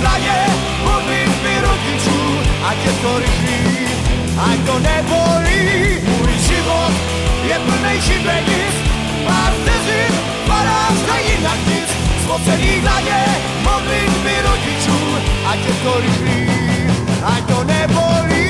dlaně, modlitby rodičů, ať je to rychlý, ať to nebolí. Můj život je plnej šibenic, pár vteřin, farář a jinak nic. Zmocený dlaně, modlitby rodičů, ať je to rychlý, ať to nebolí.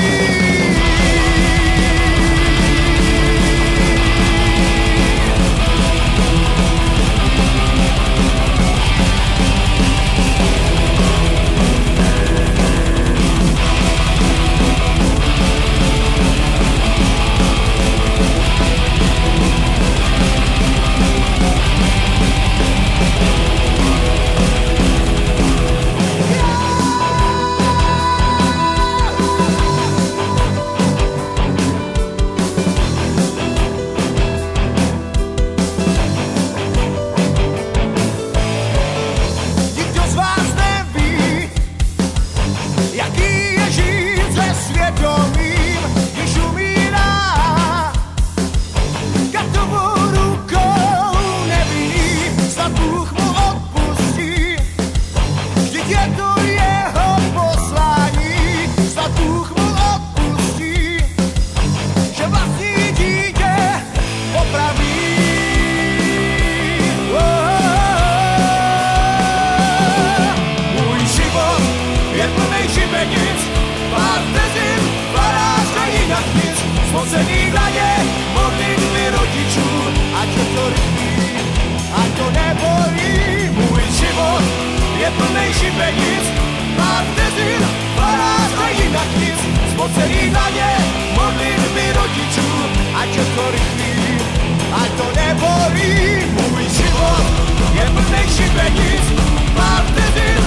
Svědomím, když umírá, katovou rukou nevinný, snad Bůh mu odpustí. Vždyť je to jeho poslání, snad Bůh mu odpustí, že vlastní dítě popraví. Můj život je plnej šibenic, pár vteřin, farář a jinak nic. Zmocený dlaně, modlitby rodičů, ať je to rychlý, ať to nebolí. Můj život je plnej šibenic, pár vteřin, farář a jinak nic. Zmocený dlaně, modlitby rodičů, ať je to rychlý, ať to nebolí. Můj život je plnej šibenic, pár vteřin,